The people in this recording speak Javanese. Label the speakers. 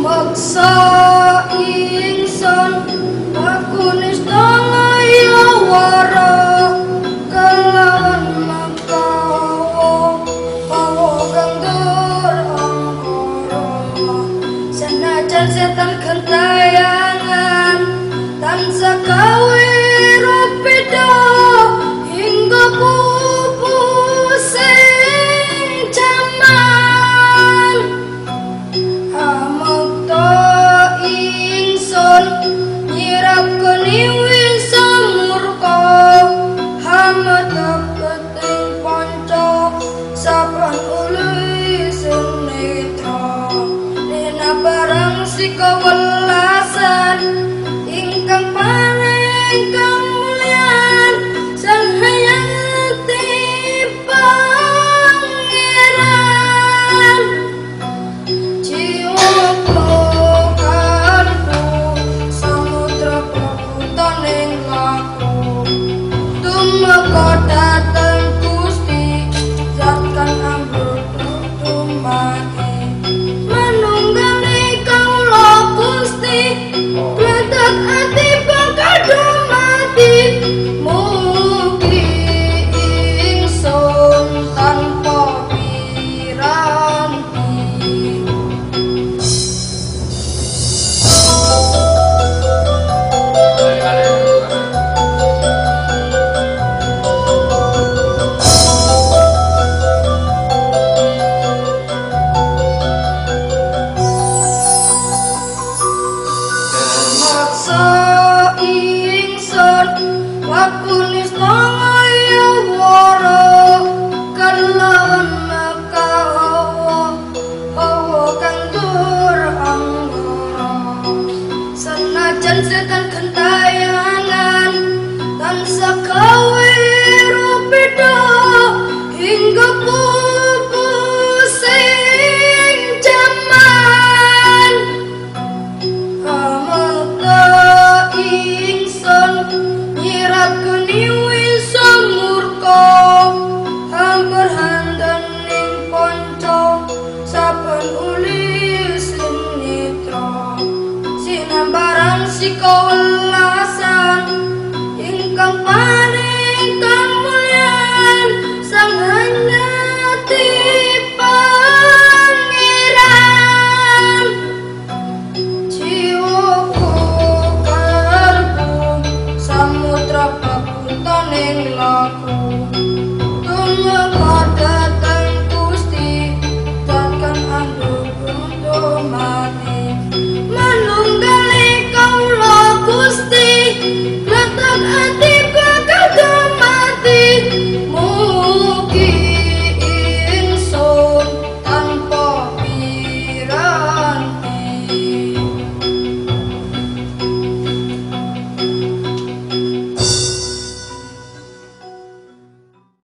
Speaker 1: Maksa ingsun aku nistana ya wara kelawan makawo kawo kang durangkara senajan setan gentayangan tansah gawe rupeda hingga pupusing jaman nyirapkeni wisa murka hamata keting panca sapan uli sing netra nena barang sikawelasan ingkang paring kamulyan sang hayati pangeran jiwaku tumeka dateng Gusti zat kang ambruk tumati manunggali kawula Gusti gletak ati bakal dumati mugi ingsun tanpa piranti. Aku nistana ya wara kelawan makawo kawo kang duranggara senajan setan gentayangan tansah gawe rupeda hingga pupusing jaman hamata ingsun nyirapkeni wisa murka hampir handaning panca saben uli sing netra sinambaran sikawelasan ingkang paring kamulyan sang hanyati pangeran jiwaku samudra pakuntaning laku tumeka